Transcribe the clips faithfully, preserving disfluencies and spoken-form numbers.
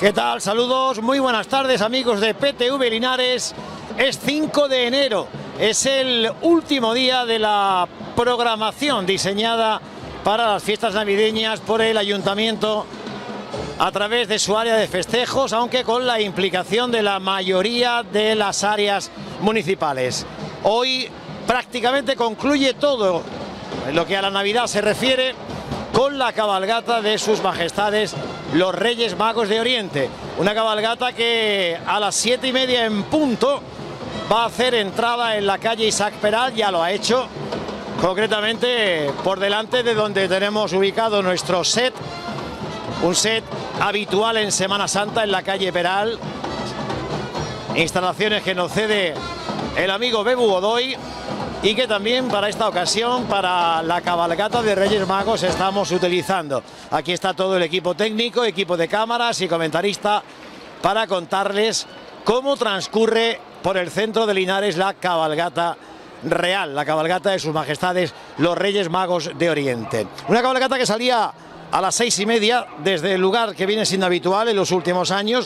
¿Qué tal? Saludos, muy buenas tardes amigos de P T V Linares. Es cinco de enero, es el último día de la programación diseñada para las fiestas navideñas por el Ayuntamiento a través de su área de festejos, aunque con la implicación de la mayoría de las áreas municipales. Hoy prácticamente concluye todo en lo que a la Navidad se refiere con la cabalgata de sus majestades los Reyes Magos de Oriente. Una cabalgata que a las siete y media en punto va a hacer entrada en la calle Isaac Peral, ya lo ha hecho, concretamente por delante de donde tenemos ubicado nuestro set, un set habitual en Semana Santa en la calle Peral, instalaciones que nos cede el amigo Bebu Godoy y que también para esta ocasión, para la cabalgata de Reyes Magos, estamos utilizando. Aquí está todo el equipo técnico, equipo de cámaras y comentarista para contarles cómo transcurre por el centro de Linares la cabalgata real, la cabalgata de sus majestades los Reyes Magos de Oriente. Una cabalgata que salía a las seis y media desde el lugar que viene siendo habitual en los últimos años.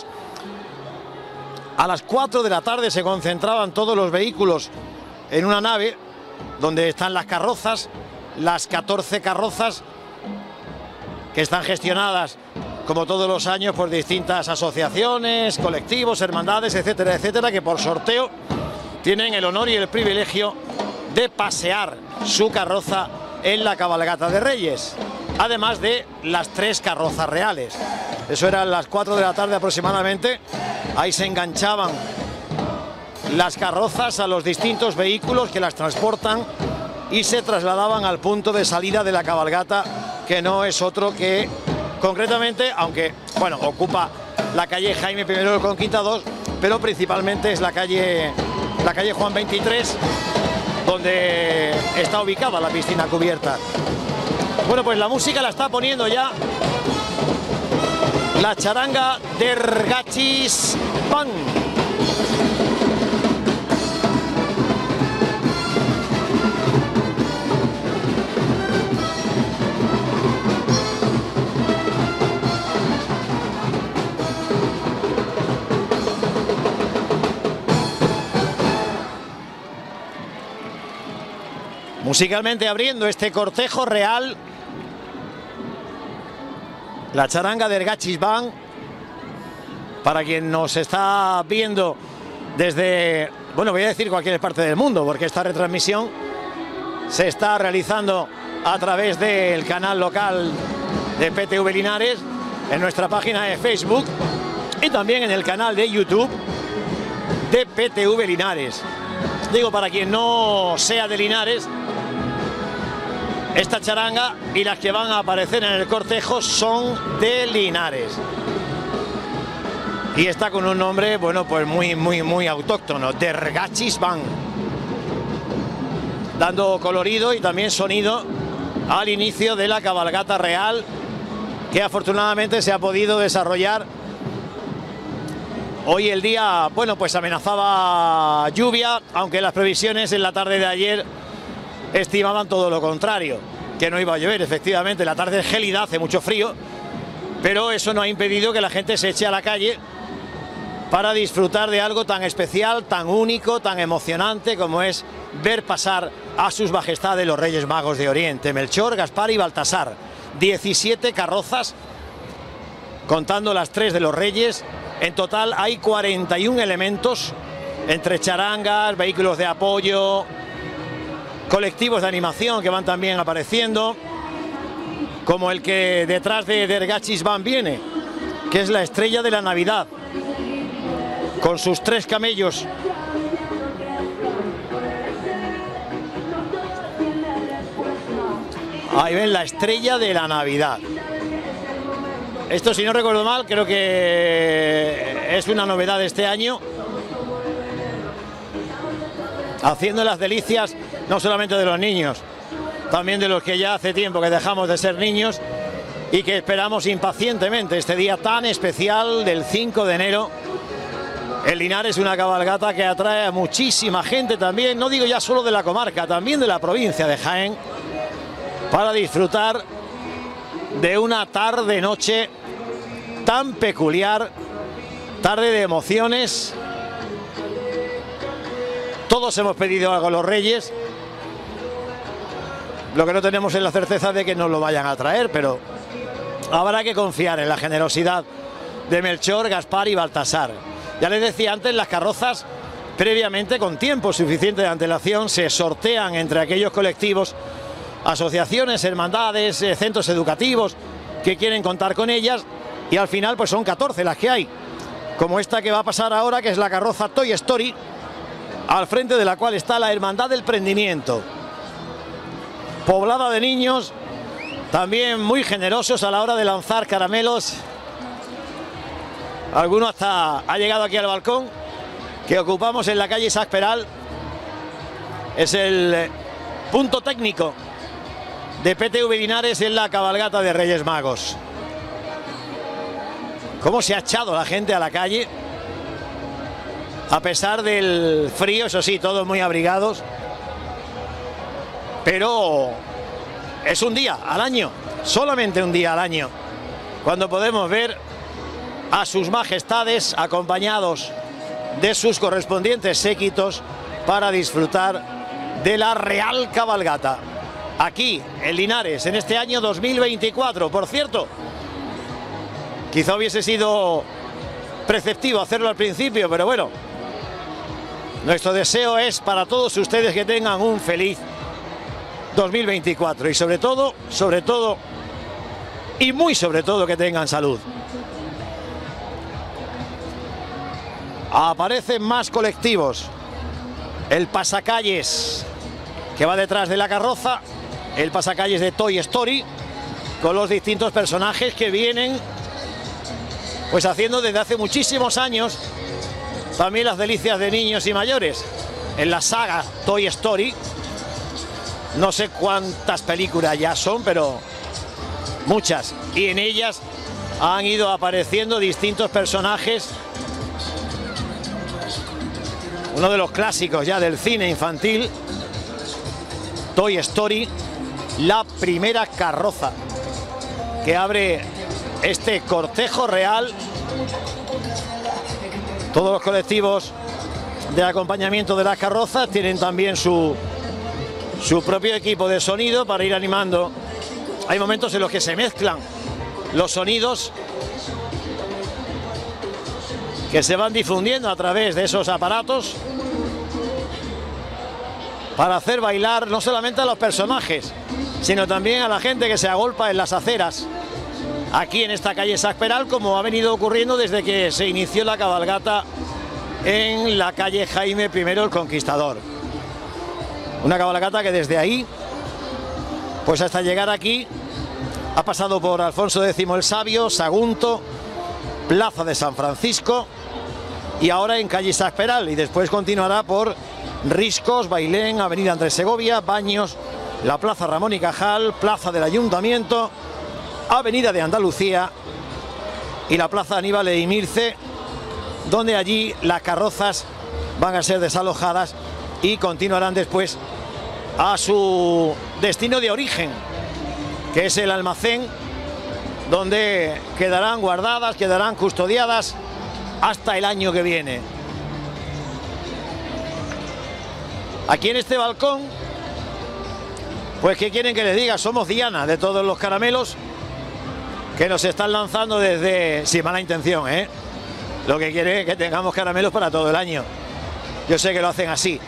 A las cuatro de la tarde se concentraban todos los vehículos en una nave donde están las carrozas, las catorce carrozas que están gestionadas como todos los años por distintas asociaciones, colectivos, hermandades, etcétera, etcétera, que por sorteo tienen el honor y el privilegio de pasear su carroza en la cabalgata de Reyes, además de las tres carrozas reales. Eso eran las cuatro de la tarde aproximadamente. Ahí se enganchaban las carrozas a los distintos vehículos que las transportan y se trasladaban al punto de salida de la cabalgata, que no es otro que, concretamente, aunque, bueno, ocupa la calle Jaime primero del Conquistador, pero principalmente es la calle, la calle Juan veintitrés, donde está ubicada la piscina cubierta. Bueno, pues la música la está poniendo ya la charanga de Ergachis Band. Musicalmente abriendo este cortejo real, la charanga de Ergachis Band. Para quien nos está viendo desde, bueno, voy a decir cualquier parte del mundo, porque esta retransmisión se está realizando a través del canal local de P T V Linares, en nuestra página de Facebook y también en el canal de YouTube de P T V Linares. Digo, para quien no sea de Linares, esta charanga y las que van a aparecer en el cortejo son de Linares. Y está con un nombre, bueno, pues muy, muy, muy autóctono, de Ergachis Band, dando colorido y también sonido al inicio de la cabalgata real, que afortunadamente se ha podido desarrollar. Hoy el día, bueno, pues amenazaba lluvia, aunque las previsiones en la tarde de ayer estimaban todo lo contrario, que no iba a llover. Efectivamente, la tarde es gélida, hace mucho frío, pero eso no ha impedido que la gente se eche a la calle para disfrutar de algo tan especial, tan único, tan emocionante como es ver pasar a sus majestades los Reyes Magos de Oriente, Melchor, Gaspar y Baltasar. diecisiete carrozas, contando las tres de los Reyes. En total hay cuarenta y un elementos, entre charangas, vehículos de apoyo, colectivos de animación que van también apareciendo, como el que detrás de Ergachis Band viene, que es la estrella de la Navidad, con sus tres camellos. Ahí ven la estrella de la Navidad. Esto, si no recuerdo mal, creo que es una novedad de este año, haciendo las delicias no solamente de los niños, también de los que ya hace tiempo que dejamos de ser niños y que esperamos impacientemente este día tan especial del cinco de enero. El Linares, una cabalgata que atrae a muchísima gente también, no digo ya solo de la comarca, también de la provincia de Jaén, para disfrutar de una tarde-noche tan peculiar Tarde de emociones. Todos hemos pedido algo a los Reyes. Lo que no tenemos es la certeza de que nos lo vayan a traer, pero habrá que confiar en la generosidad de Melchor, Gaspar y Baltasar. Ya les decía antes, las carrozas previamente, con tiempo suficiente de antelación, se sortean entre aquellos colectivos, asociaciones, hermandades, eh, centros educativos que quieren contar con ellas, y al final pues son catorce las que hay, como esta que va a pasar ahora, que es la carroza Toy Story, al frente de la cual está la Hermandad del Prendimiento, poblada de niños, también muy generosos a la hora de lanzar caramelos. Alguno hasta ha llegado aquí al balcón que ocupamos en la calle Isaac Peral. Es el punto técnico de P T V Linares en la cabalgata de Reyes Magos. Cómo se ha echado la gente a la calle, a pesar del frío, eso sí, todos muy abrigados, pero es un día al año, solamente un día al año, cuando podemos ver a sus majestades acompañados de sus correspondientes séquitos para disfrutar de la Real Cabalgata aquí en Linares en este año dos mil veinticuatro. Por cierto, quizá hubiese sido preceptivo hacerlo al principio, pero bueno, nuestro deseo es para todos ustedes que tengan un feliz dos mil veinticuatro y sobre todo, sobre todo y muy sobre todo que tengan salud. Aparecen más colectivos. El pasacalles que va detrás de la carroza, el pasacalles de Toy Story, con los distintos personajes que vienen pues haciendo desde hace muchísimos años también las delicias de niños y mayores. En la saga Toy Story, no sé cuántas películas ya son, pero muchas, y en ellas han ido apareciendo distintos personajes. Uno de los clásicos ya del cine infantil, Toy Story, la primera carroza que abre este cortejo real. Todos los colectivos de acompañamiento de las carrozas tienen también su, su propio equipo de sonido para ir animando. Hay momentos en los que se mezclan los sonidos que se van difundiendo a través de esos aparatos para hacer bailar no solamente a los personajes, sino también a la gente que se agolpa en las aceras aquí en esta calle Isaac Peral, como ha venido ocurriendo desde que se inició la cabalgata en la calle Jaime primero el Conquistador. Una cabalgata que desde ahí, pues hasta llegar aquí, ha pasado por Alfonso décimo el Sabio, Sagunto, Plaza de San Francisco y ahora en calle Isaac Peral, y después continuará por Riscos, Bailén, Avenida Andrés Segovia, Baños, la Plaza Ramón y Cajal, Plaza del Ayuntamiento, Avenida de Andalucía y la Plaza Aníbal e Imirce, donde allí las carrozas van a ser desalojadas y continuarán después a su destino de origen, que es el almacén, donde quedarán guardadas, quedarán custodiadas hasta el año que viene. Aquí en este balcón, pues ¿qué quieren que les diga? Somos Diana de todos los caramelos que nos están lanzando desde, sin mala intención, ¿eh? Lo que quiere es que tengamos caramelos para todo el año. Yo sé que lo hacen así.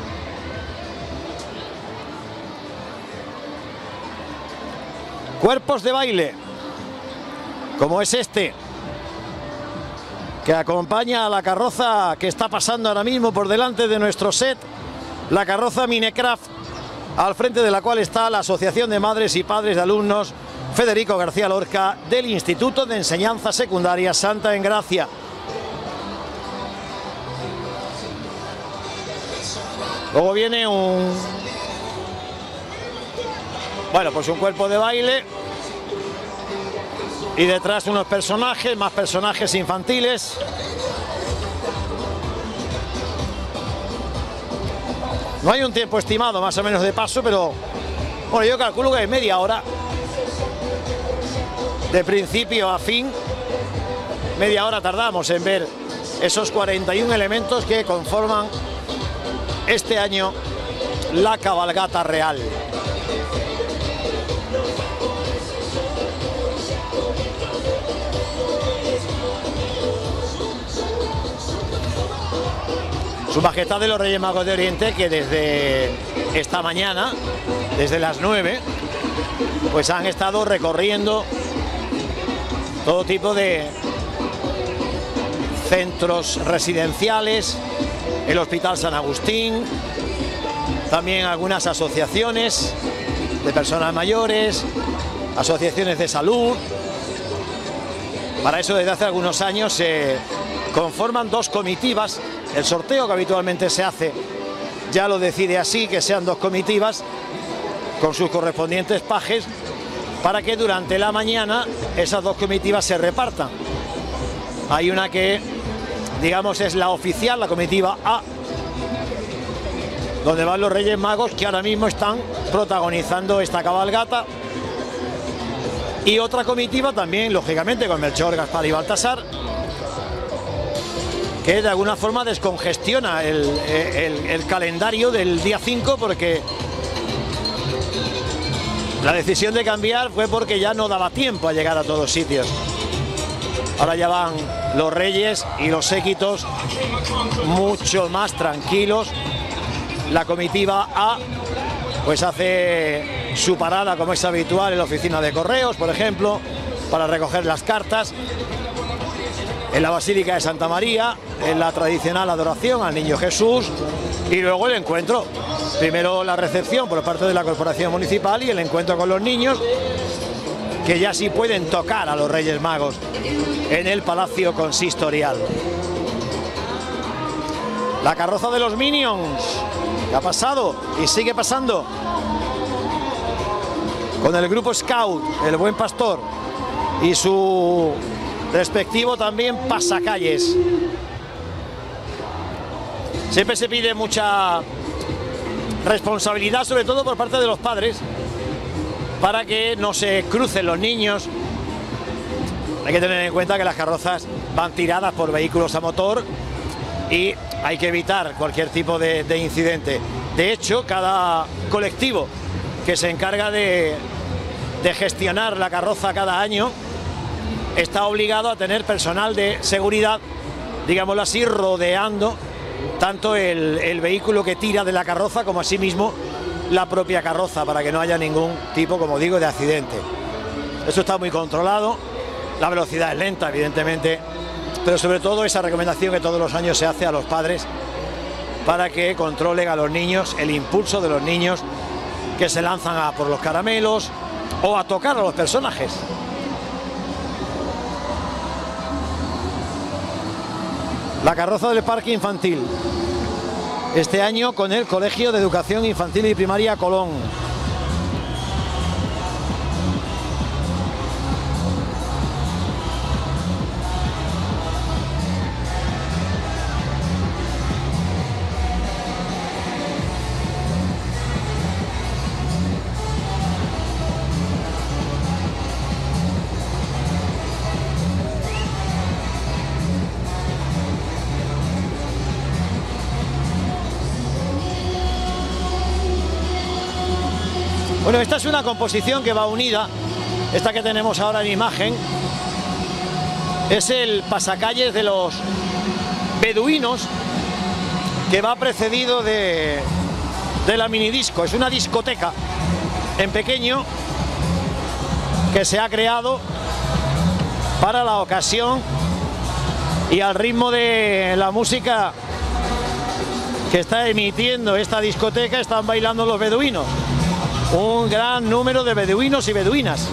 Cuerpos de baile, como es este, que acompaña a la carroza que está pasando ahora mismo por delante de nuestro set, la carroza Minecraft, al frente de la cual está la Asociación de Madres y Padres de Alumnos Federico García Lorca del Instituto de Enseñanza Secundaria Santa Engracia. Luego viene un... Bueno, pues un cuerpo de baile y detrás unos personajes, más personajes infantiles. No hay un tiempo estimado más o menos de paso, pero bueno, yo calculo que es media hora. De principio a fin, media hora tardamos en ver esos cuarenta y un elementos que conforman este año la cabalgata real. Su Majestad de los Reyes Magos de Oriente, que desde esta mañana, desde las nueve, pues han estado recorriendo todo tipo de centros residenciales, el Hospital San Agustín, también algunas asociaciones de personas mayores, asociaciones de salud. Para eso desde hace algunos años se conforman dos comitivas. El sorteo que habitualmente se hace ya lo decide así, que sean dos comitivas con sus correspondientes pajes, para que durante la mañana esas dos comitivas se repartan. Hay una que, digamos, es la oficial, la comitiva A, donde van los Reyes Magos, que ahora mismo están protagonizando esta cabalgata, y otra comitiva también, lógicamente, con Melchor, Gaspar y Baltasar, que de alguna forma descongestiona el, el, el calendario del día cinco, porque la decisión de cambiar fue porque ya no daba tiempo a llegar a todos sitios. Ahora ya van los Reyes y los séquitos mucho más tranquilos. La comitiva A pues hace su parada, como es habitual, en la oficina de correos, por ejemplo, para recoger las cartas. En la Basílica de Santa María, en la tradicional adoración al Niño Jesús, y luego el encuentro. Primero la recepción por parte de la Corporación Municipal y el encuentro con los niños, que ya sí pueden tocar a los Reyes Magos en el Palacio Consistorial. La carroza de los Minions, que ha pasado y sigue pasando, con el grupo Scout, el Buen Pastor, y su respectivo también pasacalles. Siempre se pide mucha responsabilidad, sobre todo por parte de los padres, para que no se crucen los niños. Hay que tener en cuenta que las carrozas van tiradas por vehículos a motor y hay que evitar cualquier tipo de, de incidente. De hecho, cada colectivo que se encarga de, de gestionar la carroza cada año está obligado a tener personal de seguridad, digámoslo así, rodeando tanto el, el vehículo que tira de la carroza como asimismo la propia carroza, para que no haya ningún tipo, como digo, de accidente. Esto está muy controlado, la velocidad es lenta, evidentemente, pero sobre todo esa recomendación que todos los años se hace a los padres para que controlen a los niños, el impulso de los niños que se lanzan a por los caramelos o a tocar a los personajes. La carroza del parque infantil, este año con el Colegio de Educación Infantil y Primaria Colón. Bueno, esta es una composición que va unida, esta que tenemos ahora en imagen, es el pasacalles de los beduinos, que va precedido de, de la minidisco. Es una discoteca en pequeño que se ha creado para la ocasión y al ritmo de la música que está emitiendo esta discoteca están bailando los beduinos. Un gran número de beduinos y beduinas.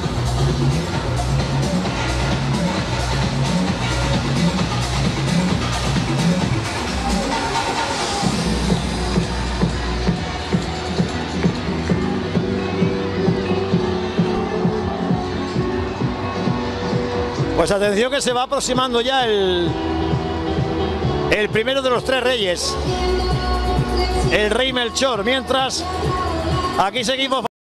Pues atención, que se va aproximando ya el, el primero de los tres reyes, el rey Melchor, mientras aquí seguimos.